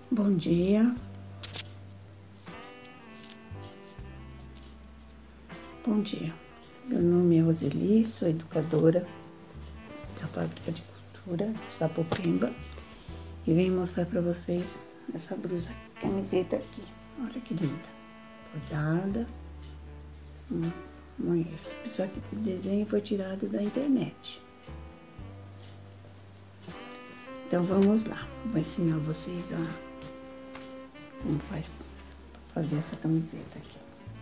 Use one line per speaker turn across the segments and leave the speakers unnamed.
Bom dia. Bom dia. Meu nome é Roseli, sou educadora da Fábrica de Costura de Sapopemba e venho mostrar para vocês essa blusa, camiseta aqui. Olha que linda. Bordada. Só que esse desenho foi tirado da internet. Então vamos lá. Vou ensinar vocês como faz para fazer essa camiseta aqui.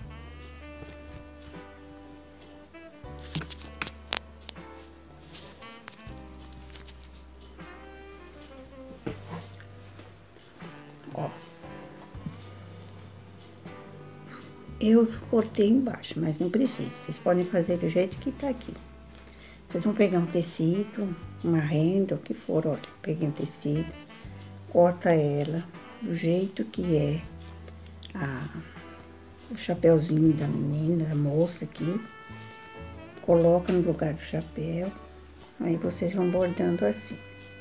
Ó, eu cortei embaixo, mas não precisa. Vocês podem fazer do jeito que tá aqui. Vocês vão pegar um tecido, uma renda, o que for, olha. Peguei um tecido, corta ela do jeito que é o chapéuzinho da menina, da moça aqui. Coloca no lugar do chapéu, aí vocês vão bordando assim.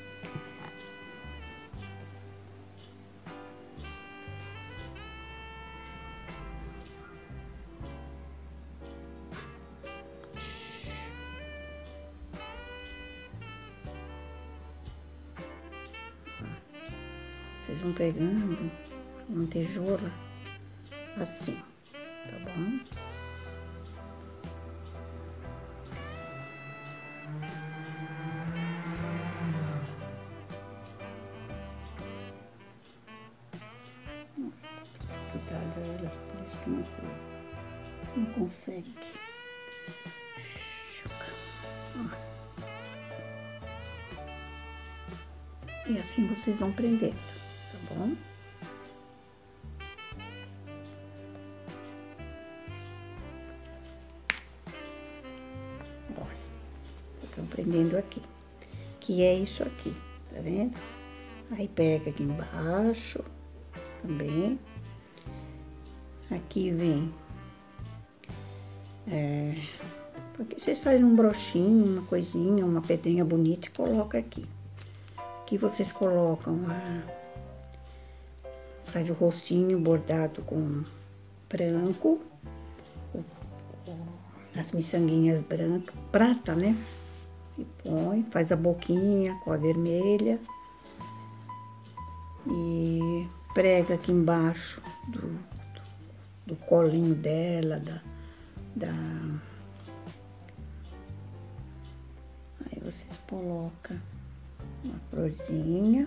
Vocês vão pegando uma tesoura assim, tá bom? Nossa, cuidado elas, por isso que não consegue. E assim vocês vão prendendo, tá bom? Olha, vocês vão prendendo aqui, que é isso aqui, tá vendo? Aí pega aqui embaixo também. Aqui vem, porque vocês fazem um broxinho, uma coisinha, uma pedrinha bonita e coloca aqui. Aqui vocês colocam faz o rostinho bordado com branco, as miçanguinhas brancas, prata, né? E põe, faz a boquinha com a vermelha e prega aqui embaixo do colinho dela, aí vocês colocam uma florzinha.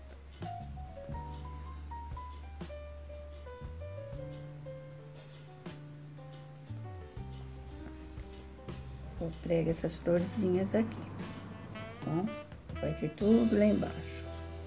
Eu prego essas florzinhas aqui, ó. Vai ser tudo lá embaixo.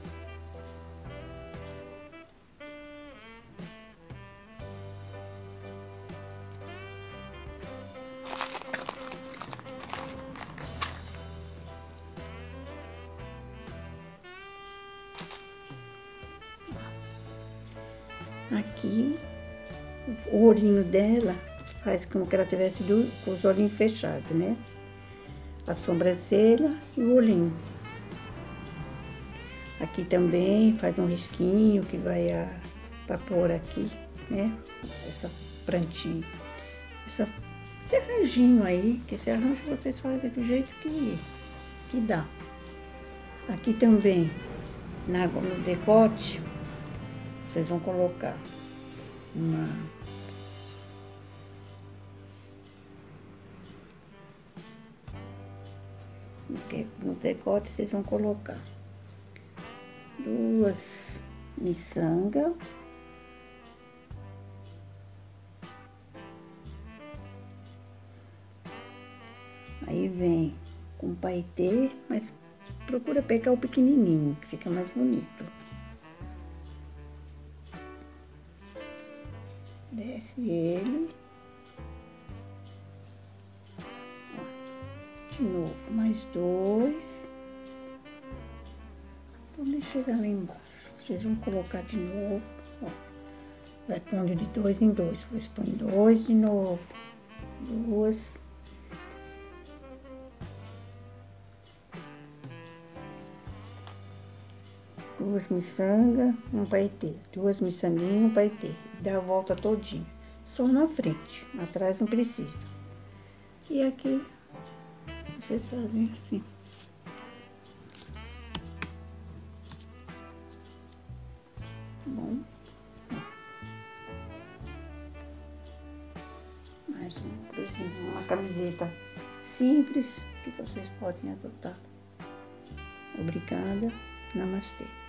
Aqui, o olhinho dela faz como que ela tivesse com os olhinhos fechados, né? A sobrancelha e o olhinho. Aqui também faz um risquinho que vai pra pôr aqui, né? Essa plantinha. Esse arranjinho aí, que esse arranjo vocês fazem do jeito que dá. Aqui também, no decote, vocês vão colocar no decote vocês vão colocar 2 miçangas, aí vem com paetê, mas procura pegar o pequenininho, que fica mais bonito. Desce ele. De novo, mais 2. Vamos chegar lá embaixo. Vocês vão colocar de novo, ó. Vai pondo de 2 em 2. Depois põe 2 de novo. 2. 2 miçangas, um paetê, 2 miçanguinhas, um paetê. Dá a volta todinha, só na frente, atrás não precisa. E aqui, vocês fazem assim. Bom, mais uma coisinha, uma camiseta simples que vocês podem adotar. Obrigada, namastê.